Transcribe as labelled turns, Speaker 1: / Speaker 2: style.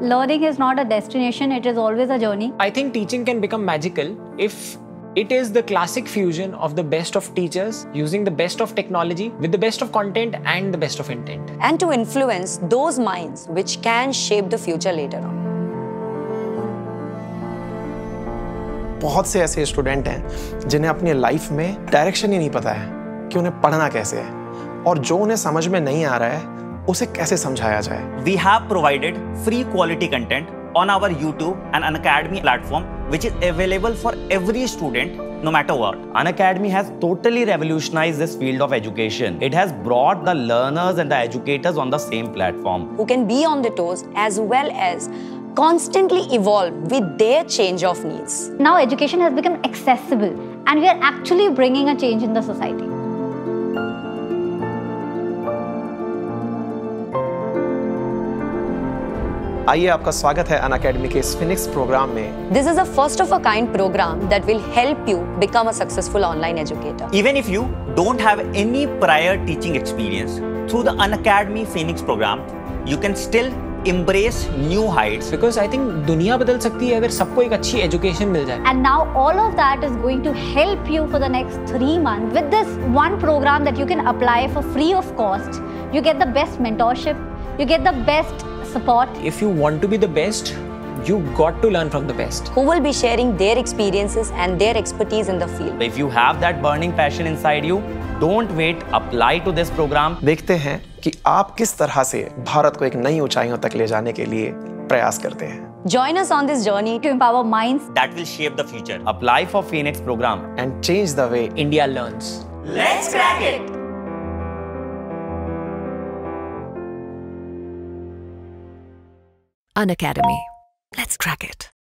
Speaker 1: Learning is not a destination, it is always a journey.
Speaker 2: I think teaching can become magical if it is the classic fusion of the best of teachers using the best of technology with the best of content and the best of intent.
Speaker 3: And to influence those minds which can shape the future later on.
Speaker 4: बहुत से ऐसे student हैं जिन्हें अपनी life में direction ही नहीं पता है कि उन्हें पढ़ना कैसे है और जो उन्हें समझ में नहीं आ रहा है उसे कैसे समझाया जाए.
Speaker 5: We have provided free quality content on our YouTube and Unacademy platform, which is available for every student, no matter what.
Speaker 6: Unacademy has totally revolutionized this field of education. It has brought the learners and the educators on the same platform,
Speaker 3: who can be on the toes as well as constantly evolve with their change of needs.
Speaker 1: Now education has become accessible and we are actually bringing a change in the society.
Speaker 4: आइए, आपका स्वागत है Unacademy के इस Phoenix programme में.
Speaker 3: This is a first of a kind program that will help you become a successful online educator.
Speaker 5: Even if you don't have any prior teaching experience, through the Unacademy Phoenix program, you can still embrace new heights.
Speaker 2: Because I think दुनिया बदल सकती है अगर सबको एक अच्छी education मिल जाए.
Speaker 1: And now all of that is going to help you for the next 3 months with this one program that you can apply for free of cost. You get the best mentorship, you get the best support.
Speaker 2: If you want to be the best, you got to learn from the best.
Speaker 3: Who will be sharing their experiences and their expertise in the field.
Speaker 6: If you have that burning passion inside you, don't wait, apply to this program.
Speaker 4: देखते हैं कि आप किस तरह से भारत को एक नई ऊंचाइयों तक ले जाने के लिए प्रयास करते हैं.
Speaker 3: Join us on this journey
Speaker 1: to empower minds
Speaker 5: that will shape the future.
Speaker 6: Apply for Phoenix program
Speaker 4: and change the way
Speaker 2: India learns.
Speaker 5: Let's crack it!
Speaker 7: Unacademy. Let's crack it.